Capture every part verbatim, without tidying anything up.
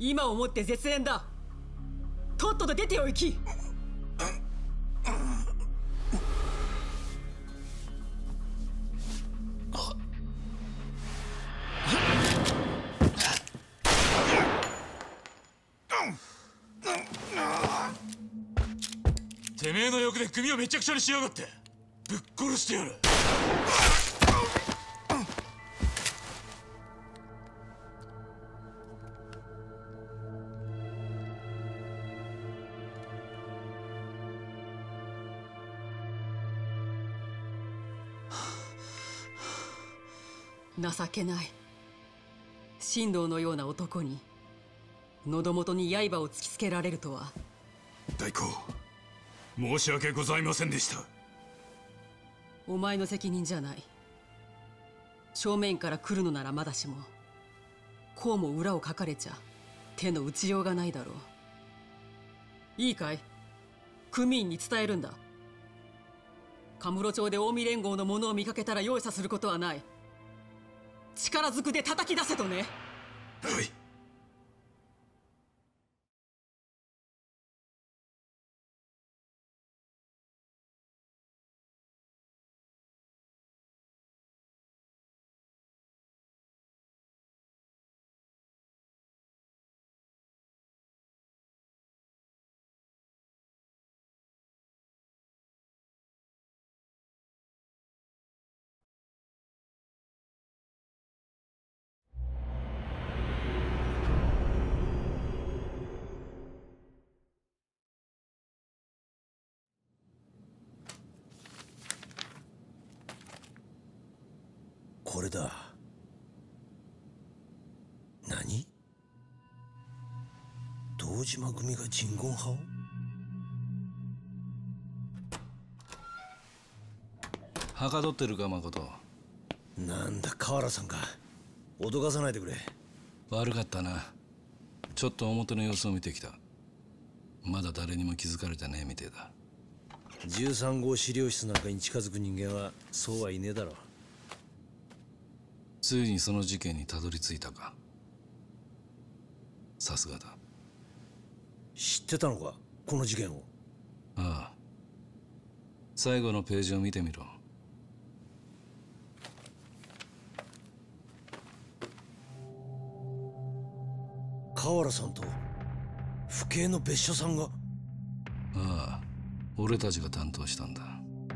今をもって絶縁だ。とっとと出てお行き。 てめえの欲で組をめちゃくちゃにしやがって、ぶっ殺してやる。 情けない。神道のような男に喉元に刃を突きつけられるとは。 大公、申し訳ございませんでした。 お前の責任じゃない。正面から来るのならまだしも、こうも裏をかかれちゃ手の打ちようがないだろう。いいかい、組員に伝えるんだ。カムロ町で近江連合の者を見かけたら容赦することはない。力ずくで叩き出せとね。 はい。 これだ。何？堂島組がジンゴン派を？ はかどってるか誠。 なんだ河原さんか。脅かさないでくれ。 悪かったな。ちょっと表の様子を見てきた。まだ誰にも気づかれてねえみてえだ。 じゅうさん号資料室なんかに近づく人間はそうはいねえだろう。 ついにその事件にたどり着いたか。さすがだ。 知ってたのか、この事件を。 ああ、最後のページを見てみろ。 河原さんと府警の別所さんが。 ああ、俺たちが担当したんだ。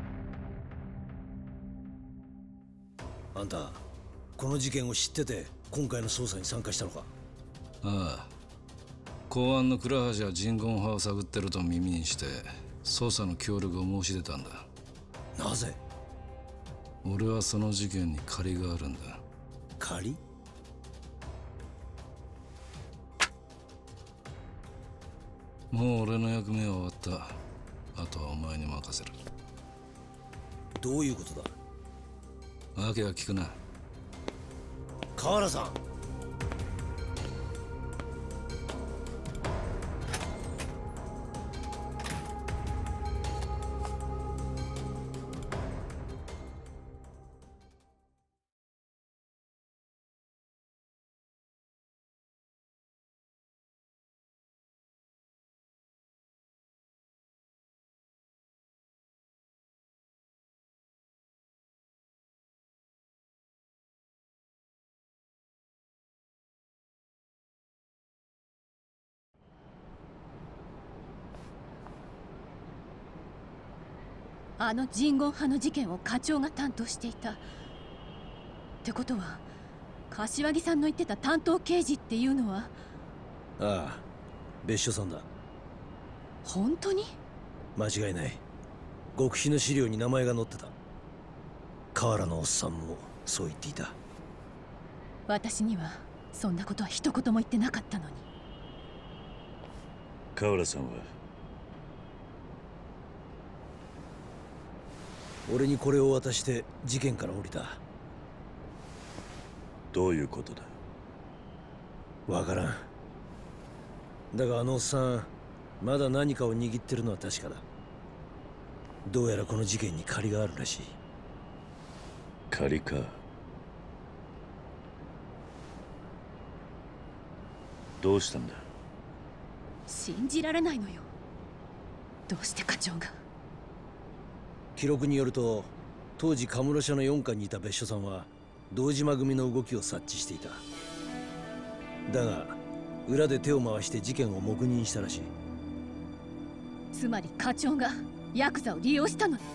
あんたこの事件を知ってて今回の捜査に参加したのか。 ああ、公安の倉橋は人言派を探ってると耳にして捜査の協力を申し出たんだ。 なぜ？ 俺はその事件に借りがあるんだ。 借り？ もう俺の役目は終わった。あとはお前に任せる。 どういうことだ？ 訳は聞くな。 河原さん。 あの人言派の事件を課長が担当していたってことは、柏木さんの言ってた担当刑事っていうのは。 ああ、別所さんだ。 本当に？ 間違いない。極秘の資料に名前が載ってた。河原のおっさんもそう言っていた。 私にはそんなことは一言も言ってなかったのに。 河原さんは俺にこれを渡して事件から降りた。 どういうことだ？ わからん。だがあのおっさんまだ何かを握ってるのは確かだ。どうやらこの事件に借りがあるらしい。 借りか。 どうしたんだ？ 信じられないのよ。どうして課長が。 記録によると、当時カムロ社のよん課にいた別所さんは堂島組の動きを察知していた。だが裏で手を回して事件を黙認したらしい。 つまり課長がヤクザを利用したの。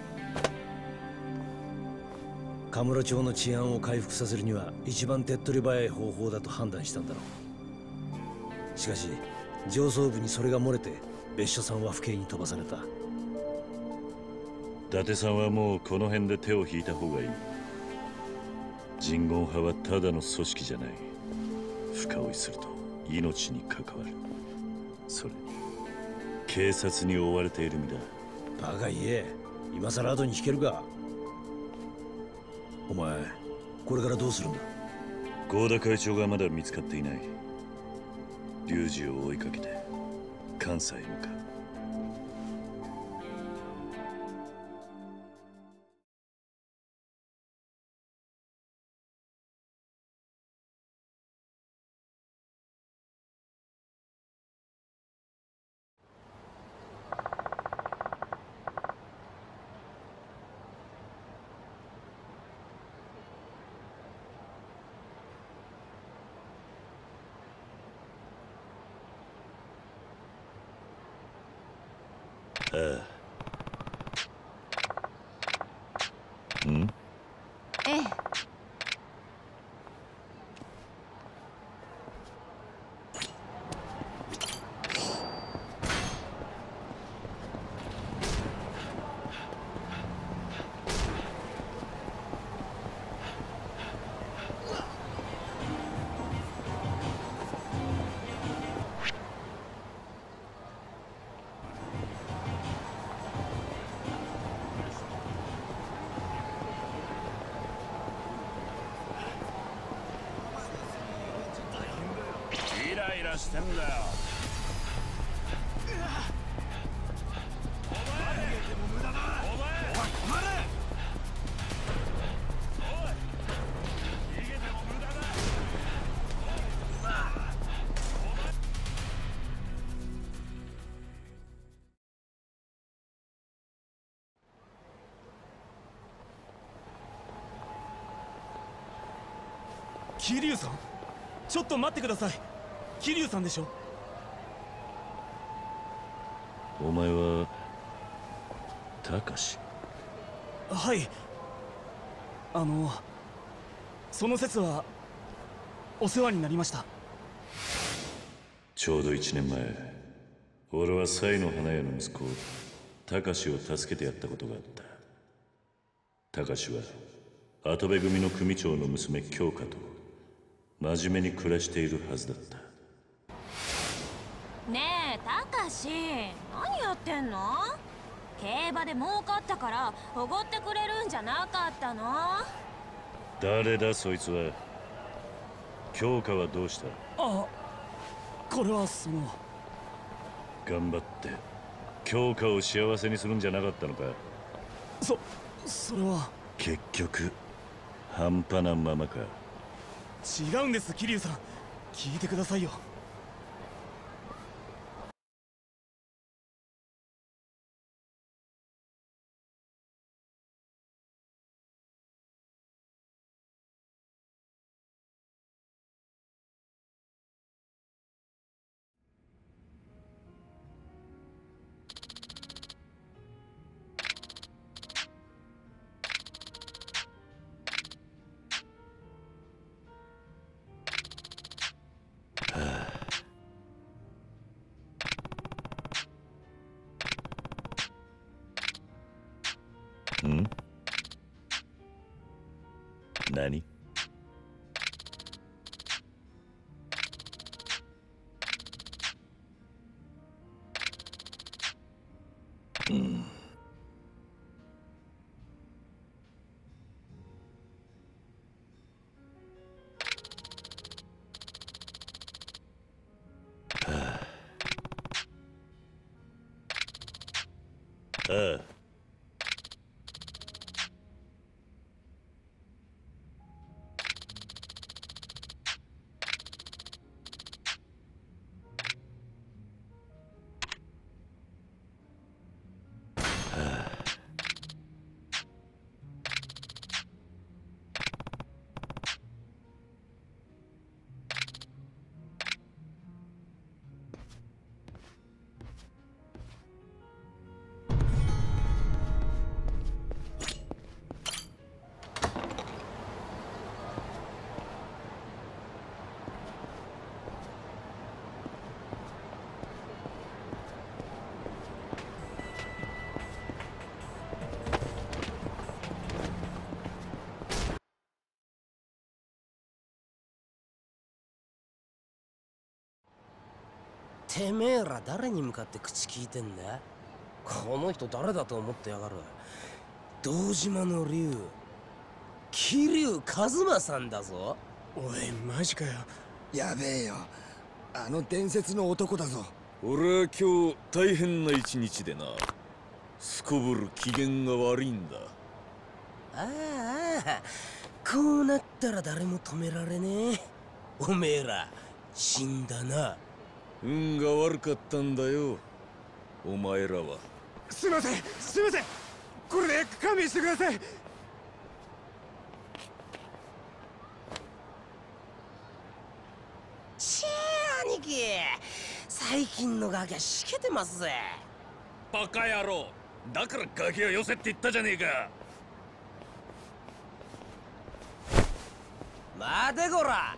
カムロ町の治安を回復させるには一番手っ取り早い方法だと判断したんだろう。しかし上層部にそれが漏れて別所さんは府警に飛ばされた。 伊達さんはもうこの辺で手を引いた方がいい。人言派はただの組織じゃない。深追いすると命に関わる。それに警察に追われている身だ。 バカ言え、今さら後に引けるか。お前これからどうするんだ？ 合田会長がまだ見つかっていない。龍二を追いかけて関西へ向かう。ああ。ん？ ええ。 イライラしてんだよ。お前逃げても無駄だ。お前おい止まれ。おい逃げても無駄だ。 桐生さん、ちょっと待ってください。桐生さんでしょ？ お前は高志？ はい。あのその説はお世話になりました。 ちょうど一年前、俺は賽の花屋の息子高志を助けてやったことがあった。高志は跡部組の組長の娘京香と真面目に暮らしているはずだった。 ねえ高志、何やってんの？競馬で儲かったからおごってくれるんじゃなかったの？ 誰だそいつは。京香はどうした？ あ、これはその頑張って京香を幸せにするんじゃなかったのか？ そそれは結局半端なままか。 違うんです。桐生さん、聞いてくださいよ。 ん？何？うん。はあ。ああ。 てめえら誰に向かって口聞いてんだ？この人誰だと思ってやがる。堂島の竜、桐生一馬さんだぞ。 おいマジかよ。 やべえよ、あの伝説の男だぞ。 俺は今日大変な一日でな。すこぶる機嫌が悪いんだ。 ああ、こうなったら誰も止められねえ。おめえら死んだな。 運が悪かったんだよ、お前らは。 すいませんすいません、これで勘弁してください。 ちぇー兄貴、最近のガキはしけてますぜ。 バカ野郎、だからガキを寄せって言ったじゃねえか。 待てこら。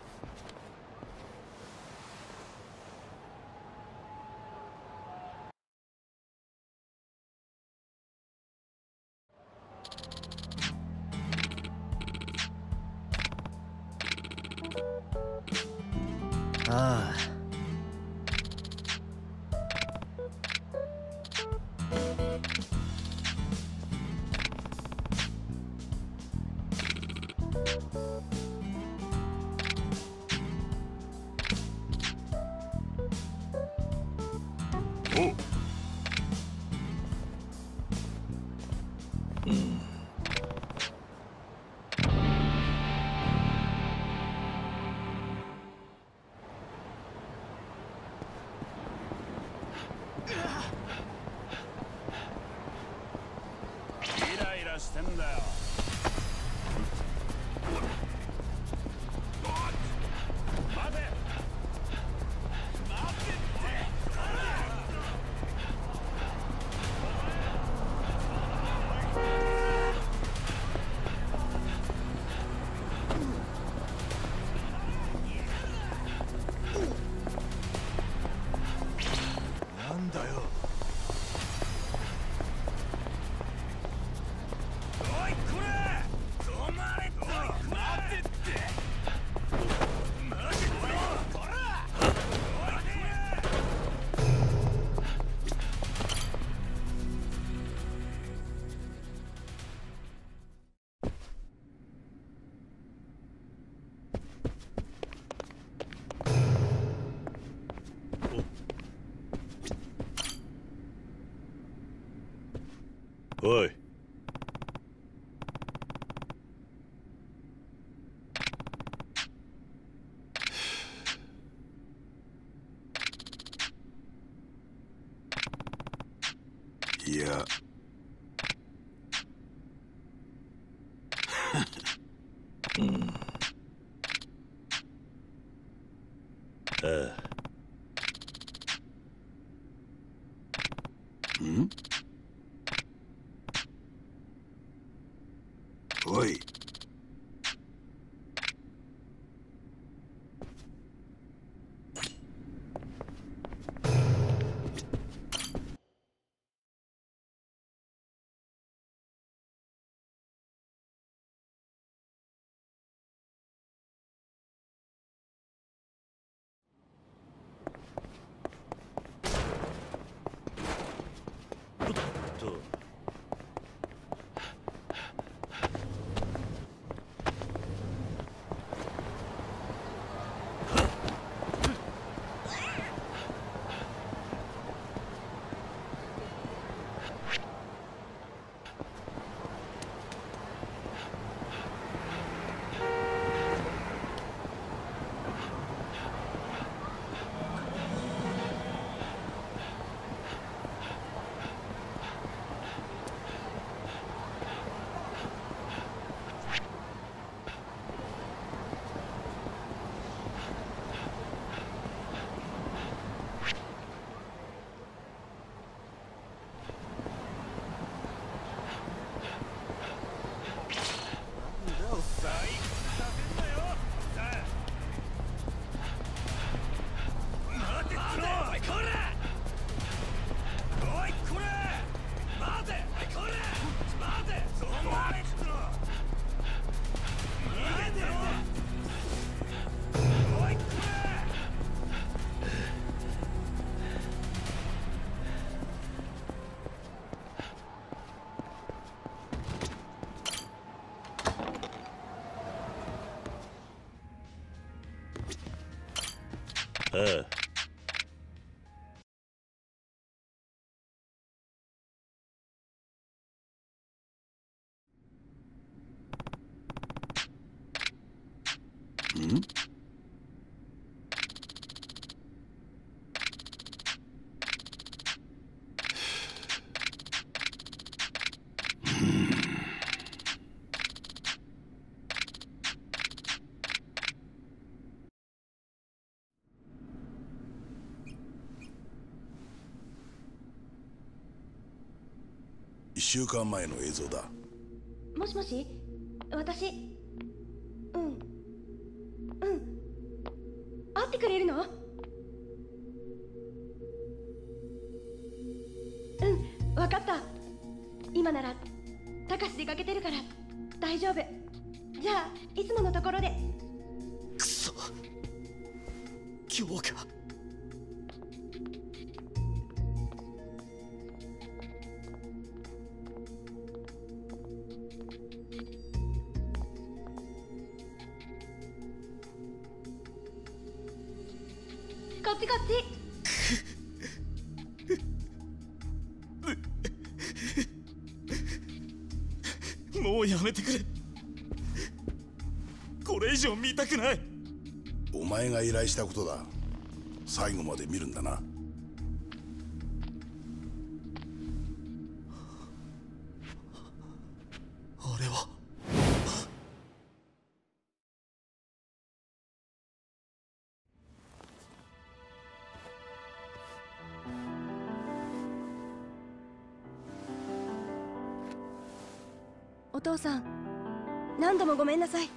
ああ、 おう。 イライラしてんだよ。待て待てって。 なんだよ。 おいこれ止まれって。待てって。マジでこら。おいこおい、 いやうんああ。 んおい、 とああ。 ん？ 一週間前の映像だ。 もしもし、私、うん、うん、会ってくれるの？うん、わかった。今なら、たかし出かけてるから、大丈夫。じゃあ、いつものところで。 くそ、今日か。 こっちこっち。 もうやめてくれ。これ以上見たくない。 お前が依頼したことだ。最後まで見るんだな。 あれはお父さん、何度もごめんなさい。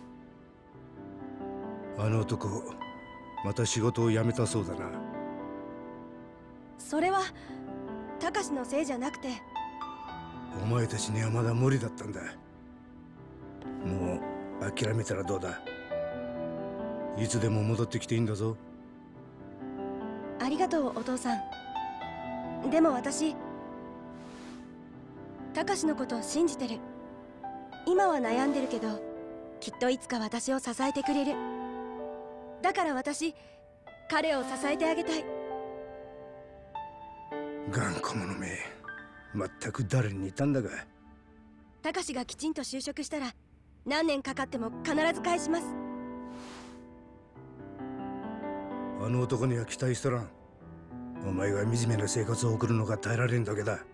あの男また仕事を辞めたそうだな。 それはたかしのせいじゃなくて、 お前たちにはまだ無理だったんだ。もう諦めたらどうだ。いつでも戻ってきていいんだぞ。 ありがとうお父さん。でも私、たかしのことを信じてる。今は悩んでるけど、きっといつか私を支えてくれる。だから私、彼を支えてあげたい。 頑固者め、まったく誰に似たんだが。 たかしがきちんと就職したら、何年かかっても必ず返します。 あの男には期待しとらん。お前が惨めな生活を送るのが耐えられんだけだ。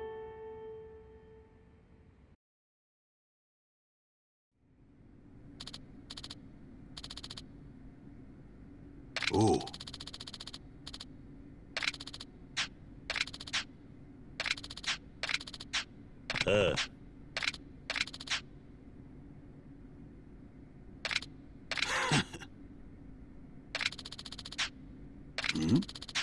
おう。 ああ。 ん？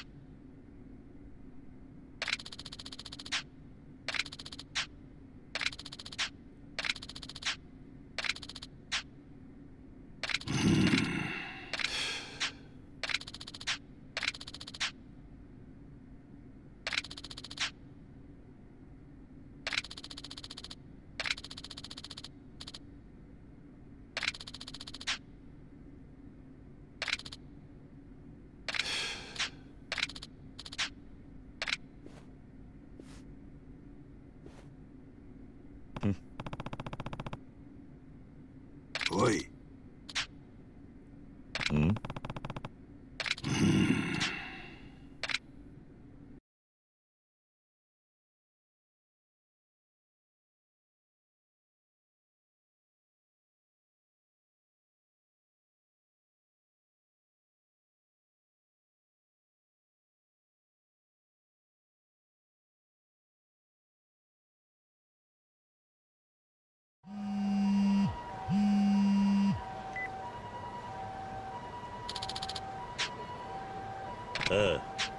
おい。 ん？ああ。